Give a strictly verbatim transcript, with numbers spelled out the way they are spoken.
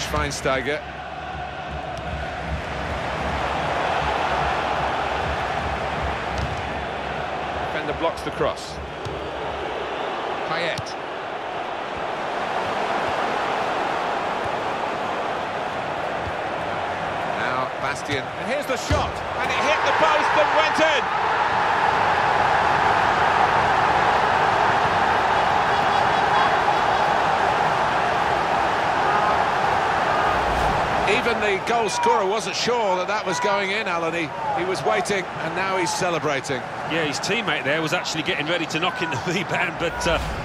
Schweinsteiger. Defender blocks the cross. Payet. Now Bastian, and here's the shot, and it hit the post and went in. Even the goal scorer wasn't sure that that was going in, Alan. He, he was waiting, and now he's celebrating. Yeah, his teammate there was actually getting ready to knock in the rebound, but uh,